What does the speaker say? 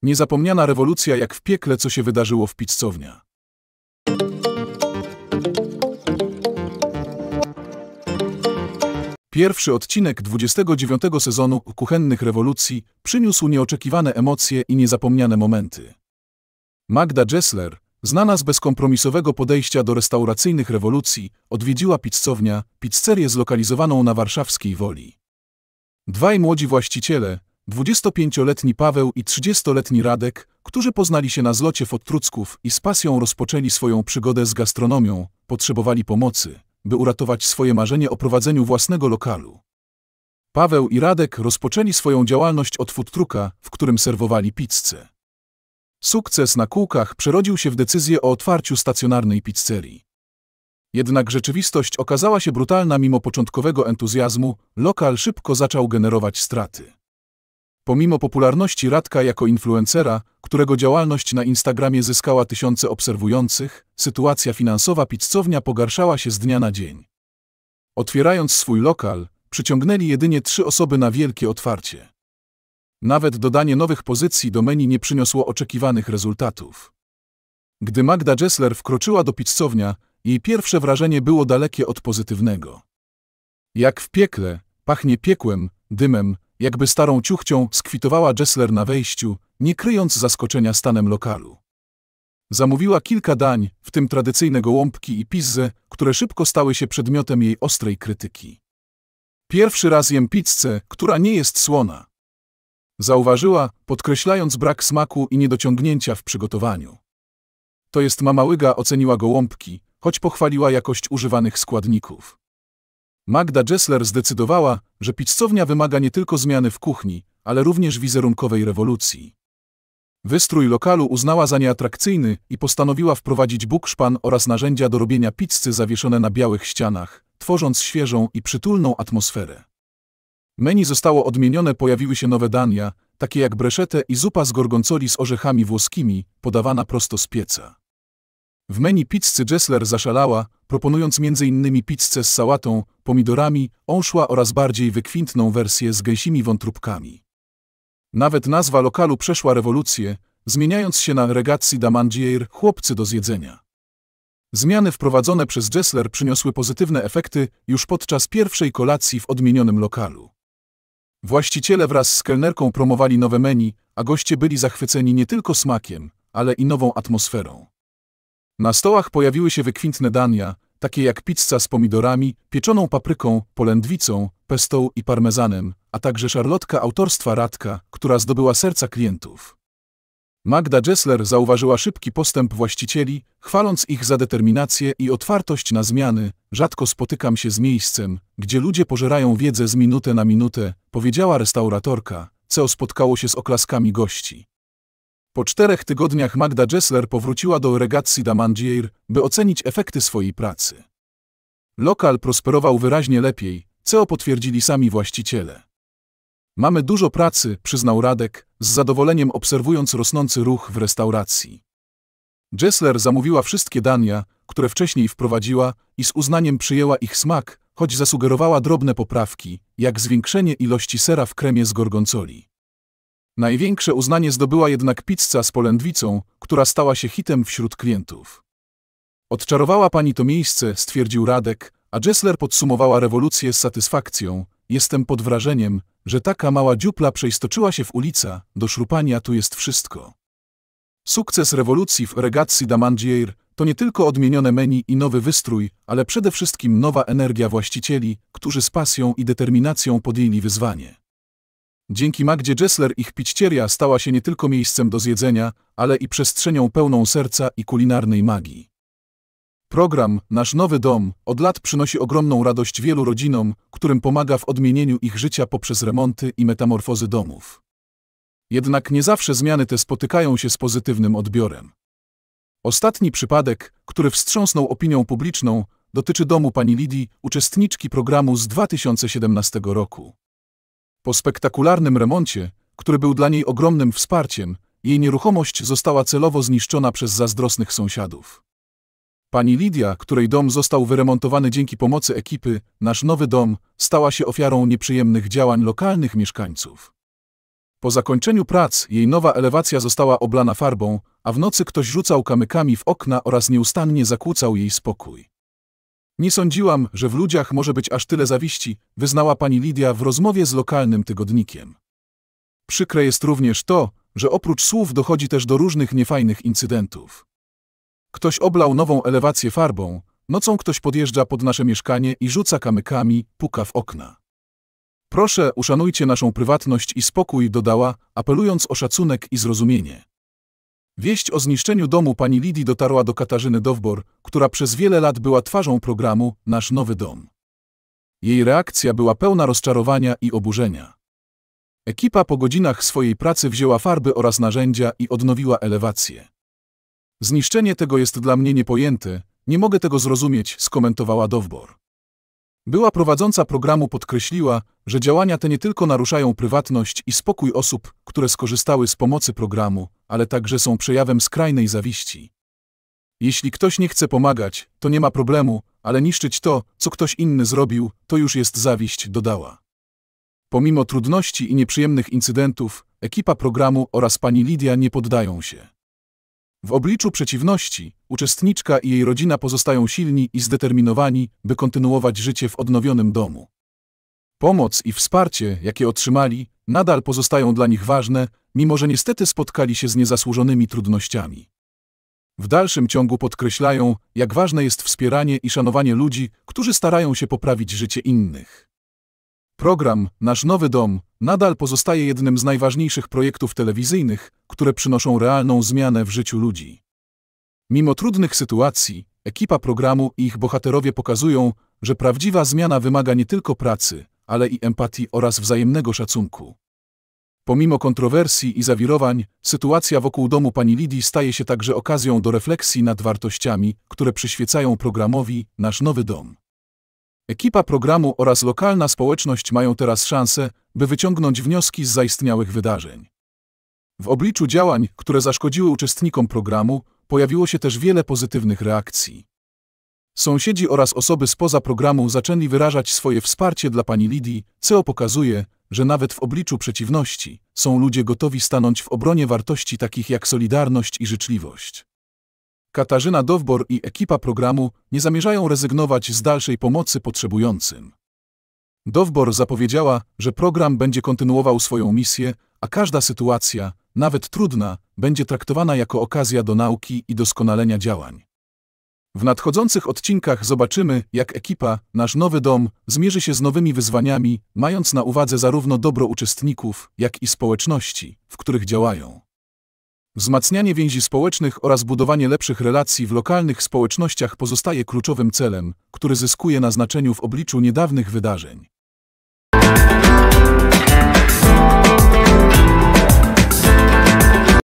Niezapomniana rewolucja jak w piekle, co się wydarzyło w Pizzownia. Pierwszy odcinek 29 sezonu Kuchennych Rewolucji przyniósł nieoczekiwane emocje i niezapomniane momenty. Magda Gessler, znana z bezkompromisowego podejścia do restauracyjnych rewolucji, odwiedziła Pizzownia, pizzerię zlokalizowaną na warszawskiej Woli. Dwaj młodzi właściciele, 25-letni Paweł i 30-letni Radek, którzy poznali się na zlocie w Otrucków i z pasją rozpoczęli swoją przygodę z gastronomią, potrzebowali pomocy, by uratować swoje marzenie o prowadzeniu własnego lokalu. Paweł i Radek rozpoczęli swoją działalność od food trucka, w którym serwowali pizzę. Sukces na kółkach przerodził się w decyzję o otwarciu stacjonarnej pizzerii. Jednak rzeczywistość okazała się brutalna. Mimo początkowego entuzjazmu, lokal szybko zaczął generować straty. Pomimo popularności Radka jako influencera, którego działalność na Instagramie zyskała tysiące obserwujących, sytuacja finansowa Pizzownia pogarszała się z dnia na dzień. Otwierając swój lokal, przyciągnęli jedynie 3 osoby na wielkie otwarcie. Nawet dodanie nowych pozycji do menu nie przyniosło oczekiwanych rezultatów. Gdy Magda Gessler wkroczyła do Pizzownia, jej pierwsze wrażenie było dalekie od pozytywnego. Jak w piekle, pachnie piekłem, dymem, jakby starą ciuchcią, skwitowała Gessler na wejściu, nie kryjąc zaskoczenia stanem lokalu. Zamówiła kilka dań, w tym tradycyjne gołąbki i pizzę, które szybko stały się przedmiotem jej ostrej krytyki. Pierwszy raz jem pizzę, która nie jest słona, zauważyła, podkreślając brak smaku i niedociągnięcia w przygotowaniu. To jest mama Łyga, oceniła gołąbki, choć pochwaliła jakość używanych składników. Magda Gessler zdecydowała, że Pizzownia wymaga nie tylko zmiany w kuchni, ale również wizerunkowej rewolucji. Wystrój lokalu uznała za nieatrakcyjny i postanowiła wprowadzić bukszpan oraz narzędzia do robienia pizzy zawieszone na białych ścianach, tworząc świeżą i przytulną atmosferę. Menu zostało odmienione, pojawiły się nowe dania, takie jak breszete i zupa z gorgonzoli z orzechami włoskimi, podawana prosto z pieca. W menu pizzy Gessler zaszalała, proponując m.in. pizzę z sałatą, pomidorami, onszła oraz bardziej wykwintną wersję z gęsimi wątróbkami. Nawet nazwa lokalu przeszła rewolucję, zmieniając się na Ragazzi da Mangiare, chłopcy do zjedzenia. Zmiany wprowadzone przez Gessler przyniosły pozytywne efekty już podczas pierwszej kolacji w odmienionym lokalu. Właściciele wraz z kelnerką promowali nowe menu, a goście byli zachwyceni nie tylko smakiem, ale i nową atmosferą. Na stołach pojawiły się wykwintne dania, takie jak pizza z pomidorami, pieczoną papryką, polędwicą, pesto i parmezanem, a także szarlotka autorstwa Radka, która zdobyła serca klientów. Magda Gessler zauważyła szybki postęp właścicieli, chwaląc ich za determinację i otwartość na zmiany. Rzadko spotykam się z miejscem, gdzie ludzie pożerają wiedzę z minuty na minutę, powiedziała restauratorka, co spotkało się z oklaskami gości. Po 4 tygodniach Magda Gessler powróciła do Ragazzi da Mangiare, by ocenić efekty swojej pracy. Lokal prosperował wyraźnie lepiej, co potwierdzili sami właściciele. Mamy dużo pracy, przyznał Radek, z zadowoleniem obserwując rosnący ruch w restauracji. Gessler zamówiła wszystkie dania, które wcześniej wprowadziła i z uznaniem przyjęła ich smak, choć zasugerowała drobne poprawki, jak zwiększenie ilości sera w kremie z gorgonzoli. Największe uznanie zdobyła jednak pizza z polędwicą, która stała się hitem wśród klientów. Odczarowała pani to miejsce, stwierdził Radek, a Gessler podsumowała rewolucję z satysfakcją. Jestem pod wrażeniem, że taka mała dziupla przeistoczyła się w ulica, do szrupania tu jest wszystko. Sukces rewolucji w Ragazzi da Mangiare to nie tylko odmienione menu i nowy wystrój, ale przede wszystkim nowa energia właścicieli, którzy z pasją i determinacją podjęli wyzwanie. Dzięki Magdzie Gessler ich pizzieria stała się nie tylko miejscem do zjedzenia, ale i przestrzenią pełną serca i kulinarnej magii. Program Nasz Nowy Dom od lat przynosi ogromną radość wielu rodzinom, którym pomaga w odmienieniu ich życia poprzez remonty i metamorfozy domów. Jednak nie zawsze zmiany te spotykają się z pozytywnym odbiorem. Ostatni przypadek, który wstrząsnął opinią publiczną, dotyczy domu pani Lidii, uczestniczki programu z 2017 roku. Po spektakularnym remoncie, który był dla niej ogromnym wsparciem, jej nieruchomość została celowo zniszczona przez zazdrosnych sąsiadów. Pani Lidia, której dom został wyremontowany dzięki pomocy ekipy Nasz Nowy Dom, stała się ofiarą nieprzyjemnych działań lokalnych mieszkańców. Po zakończeniu prac jej nowa elewacja została oblana farbą, a w nocy ktoś rzucał kamykami w okna oraz nieustannie zakłócał jej spokój. Nie sądziłam, że w ludziach może być aż tyle zawiści, wyznała pani Lidia w rozmowie z lokalnym tygodnikiem. Przykre jest również to, że oprócz słów dochodzi też do różnych niefajnych incydentów. Ktoś oblał nową elewację farbą, nocą ktoś podjeżdża pod nasze mieszkanie i rzuca kamykami, puka w okna. Proszę, uszanujcie naszą prywatność i spokój, dodała, apelując o szacunek i zrozumienie. Wieść o zniszczeniu domu pani Lidii dotarła do Katarzyny Dowbor, która przez wiele lat była twarzą programu Nasz Nowy Dom. Jej reakcja była pełna rozczarowania i oburzenia. Ekipa po godzinach swojej pracy wzięła farby oraz narzędzia i odnowiła elewację. Zniszczenie tego jest dla mnie niepojęte, nie mogę tego zrozumieć, skomentowała Dowbor. Była prowadząca programu podkreśliła, że działania te nie tylko naruszają prywatność i spokój osób, które skorzystały z pomocy programu, ale także są przejawem skrajnej zawiści. Jeśli ktoś nie chce pomagać, to nie ma problemu, ale niszczyć to, co ktoś inny zrobił, to już jest zawiść, dodała. Pomimo trudności i nieprzyjemnych incydentów, ekipa programu oraz pani Lidia nie poddają się. W obliczu przeciwności, uczestniczka i jej rodzina pozostają silni i zdeterminowani, by kontynuować życie w odnowionym domu. Pomoc i wsparcie, jakie otrzymali, nadal pozostają dla nich ważne, mimo że niestety spotkali się z niezasłużonymi trudnościami. W dalszym ciągu podkreślają, jak ważne jest wspieranie i szanowanie ludzi, którzy starają się poprawić życie innych. Program Nasz Nowy Dom nadal pozostaje jednym z najważniejszych projektów telewizyjnych, które przynoszą realną zmianę w życiu ludzi. Mimo trudnych sytuacji, ekipa programu i ich bohaterowie pokazują, że prawdziwa zmiana wymaga nie tylko pracy, ale i empatii oraz wzajemnego szacunku. Pomimo kontrowersji i zawirowań, sytuacja wokół domu pani Lidii staje się także okazją do refleksji nad wartościami, które przyświecają programowi Nasz Nowy Dom. Ekipa programu oraz lokalna społeczność mają teraz szansę, by wyciągnąć wnioski z zaistniałych wydarzeń. W obliczu działań, które zaszkodziły uczestnikom programu, pojawiło się też wiele pozytywnych reakcji. Sąsiedzi oraz osoby spoza programu zaczęli wyrażać swoje wsparcie dla pani Lidii, co pokazuje, że nawet w obliczu przeciwności są ludzie gotowi stanąć w obronie wartości takich jak solidarność i życzliwość. Katarzyna Dowbor i ekipa programu nie zamierzają rezygnować z dalszej pomocy potrzebującym. Dowbor zapowiedziała, że program będzie kontynuował swoją misję, a każda sytuacja, nawet trudna, będzie traktowana jako okazja do nauki i doskonalenia działań. W nadchodzących odcinkach zobaczymy, jak ekipa Nasz Nowy Dom zmierzy się z nowymi wyzwaniami, mając na uwadze zarówno dobro uczestników, jak i społeczności, w których działają. Wzmacnianie więzi społecznych oraz budowanie lepszych relacji w lokalnych społecznościach pozostaje kluczowym celem, który zyskuje na znaczeniu w obliczu niedawnych wydarzeń.